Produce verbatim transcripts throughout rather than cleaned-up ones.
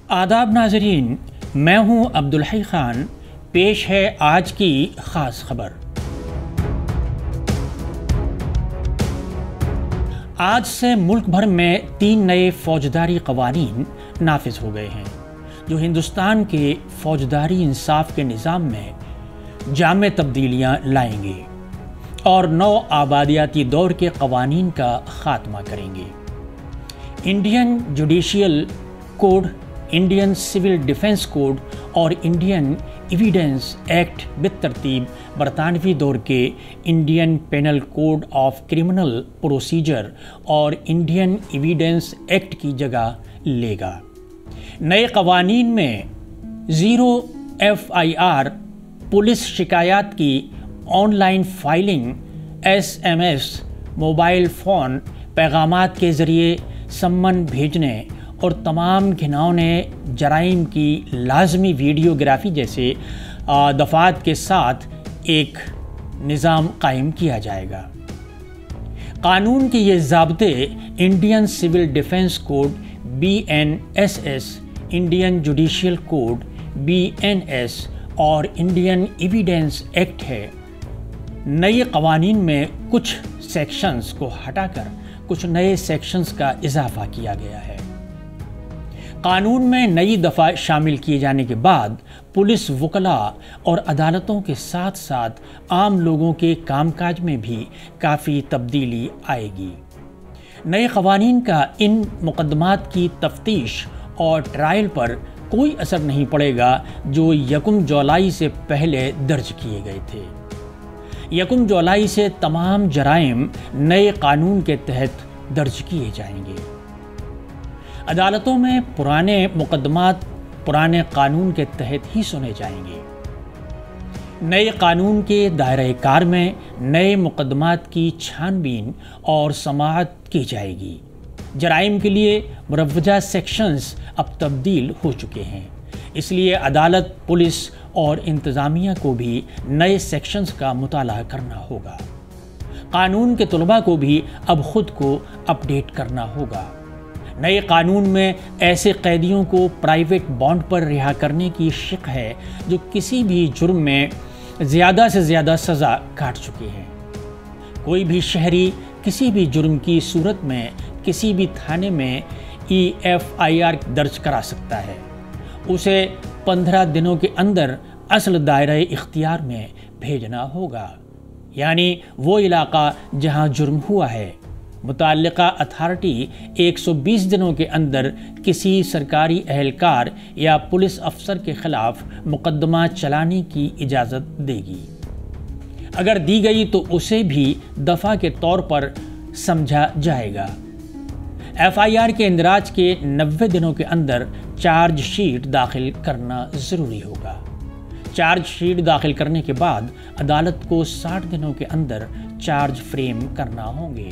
आदाब नाजरीन, मैं हूं अब्दुल हई खान। पेश है आज की ख़ास खबर। आज से मुल्क भर में तीन नए फौजदारी कवानीन नाफिज हो गए हैं जो हिंदुस्तान के फौजदारी इंसाफ के निज़ाम में जामे तब्दीलियाँ लाएंगे और नौ आबादियाती दौर के कवानीन का ख़ात्मा करेंगे। Indian judicial code, Indian civil defence code और इंडियन एविडेंस एक्ट बितरतीब बरतानवी दौर के Indian penal code of criminal procedure और इंडियन एविडेंस एक्ट की जगह लेगा। नए कवानीन में zero F I R, police शिकायत की online filing, S M S, mobile phone पैगामात के ज़रिए सम्मन भेजने और तमाम घिनौने जराइम की लाजमी वीडियोग्राफी जैसे दफ़ात के साथ एक निज़ाम कायम किया जाएगा। कानून के ये ज़ाब्ते Indian civil defence code B N S S, Indian judicial code B N S और इंडियन एविडेंस एक्ट है। नए कवानीन में कुछ सेक्शंस को हटाकर कुछ नए सेक्शंस का इजाफा किया गया है। कानून में नई दफ़ा शामिल किए जाने के बाद पुलिस, वकला और अदालतों के साथ साथ आम लोगों के कामकाज में भी काफ़ी तब्दीली आएगी। नए क़वानीन का इन मुक़द्दमात की तफ्तीश और ट्रायल पर कोई असर नहीं पड़ेगा जो यकम जुलाई से पहले दर्ज किए गए थे। यकम जुलाई से तमाम जराइम नए कानून के तहत दर्ज किए जाएंगे। अदालतों में पुराने मुकदमात पुराने कानून के तहत ही सुने जाएंगे। नए कानून के दायरे कार में नए मुकदमात की छानबीन और समाअत की जाएगी। जराइम के लिए मुरव्वजा सेक्शंस अब तब्दील हो चुके हैं, इसलिए अदालत, पुलिस और इंतज़ामिया को भी नए सेक्शंस का मुताला करना होगा। कानून के तलबा को भी अब ख़ुद को अपडेट करना होगा। नए कानून में ऐसे कैदियों को प्राइवेट बॉन्ड पर रिहा करने की शिक है जो किसी भी जुर्म में ज़्यादा से ज़्यादा सज़ा काट चुके हैं। कोई भी शहरी किसी भी जुर्म की सूरत में किसी भी थाने में ई एफ आई आर दर्ज करा सकता है। उसे पंद्रह दिनों के अंदर असल दायरे इख्तियार में भेजना होगा, यानी वो इलाका जहाँ जुर्म हुआ है। मुताल्लिका अथॉरिटी एक सौ बीस दिनों के अंदर किसी सरकारी अहलकार या पुलिस अफसर के खिलाफ मुकदमा चलाने की इजाज़त देगी। अगर दी गई तो उसे भी दफ़ा के तौर पर समझा जाएगा। एफ आई आर के इंदराज के नब्बे दिनों के अंदर चार्ज शीट दाखिल करना ज़रूरी होगा। चार्ज शीट दाखिल करने के बाद अदालत को साठ दिनों के अंदर चार्ज फ्रेम करना होंगे।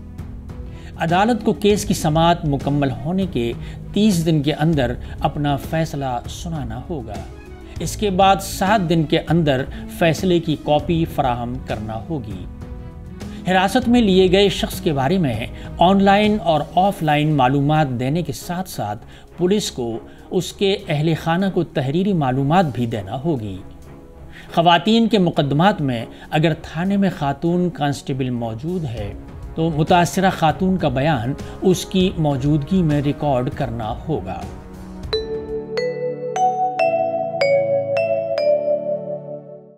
अदालत को केस की समाअत मुकम्मल होने के तीस दिन के अंदर अपना फ़ैसला सुनाना होगा। इसके बाद सात दिन के अंदर फ़ैसले की कॉपी फराहम करना होगी। हिरासत में लिए गए शख्स के बारे में ऑनलाइन और ऑफलाइन मालूमात देने के साथ साथ पुलिस को उसके अहले खाना को तहरीरी मालूमात भी देना होगी। ख़वातीन के मुकदमात में अगर थाने में खातून कांस्टेबल मौजूद है तो मुतासिरा खातून का बयान उसकी मौजूदगी में रिकॉर्ड करना होगा।